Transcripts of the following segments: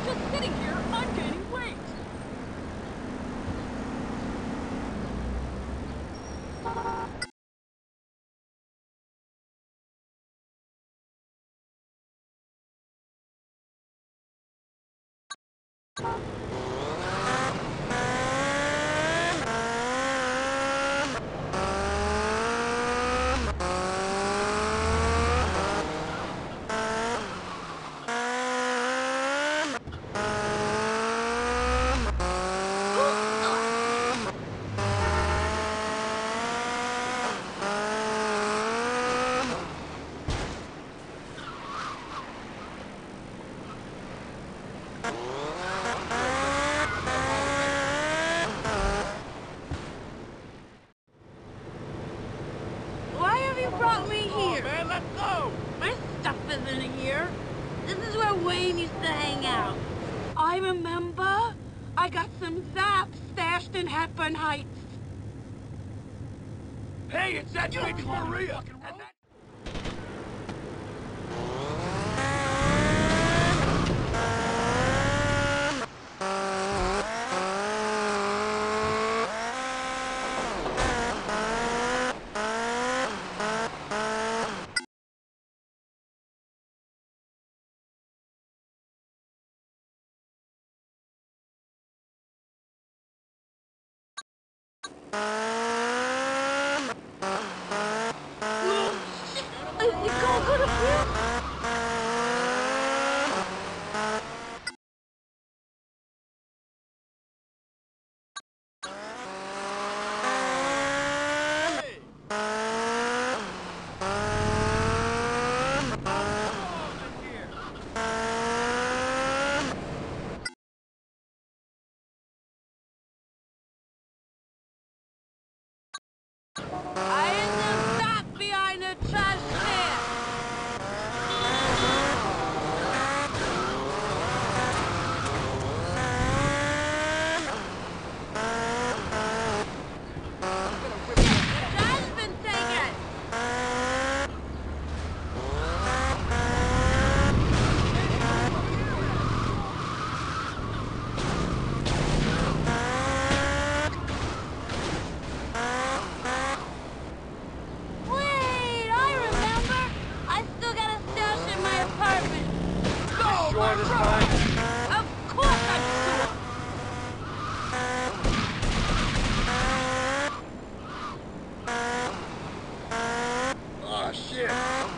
just sitting here, I'm gaining weight. Brought me here. Man, let's go! My stuff isn't here. This is where Wayne used to hang out. I remember. I got some zaps stashed in Hepburn Heights. Hey, it's that bitch Maria! We gotta go to prison. I ended up behind a trash can. Dad's been taken. Wait, I remember. I still got a stash in my apartment. You sure this time? Of course I'm sure. Oh, shit!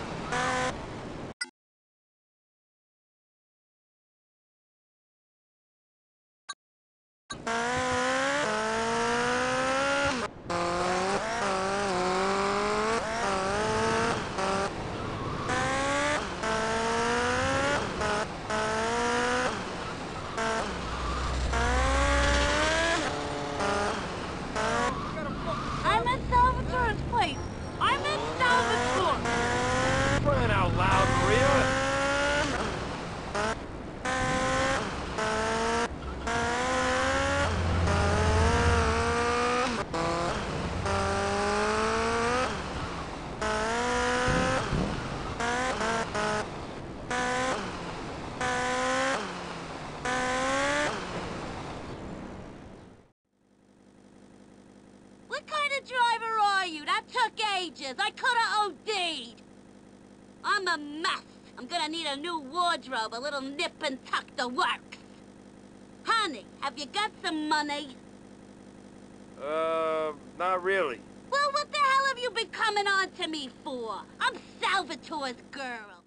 I'm at Salvatore's place. I'm in Salvatore. Crying out loud, Maria! What kind of driver are you? That took ages. I coulda OD'd. I'm a mess. I'm gonna need a new wardrobe, a little nip and tuck the works. Honey, have you got some money? Not really. Well, what the hell have you been coming on to me for? I'm Salvatore's girl.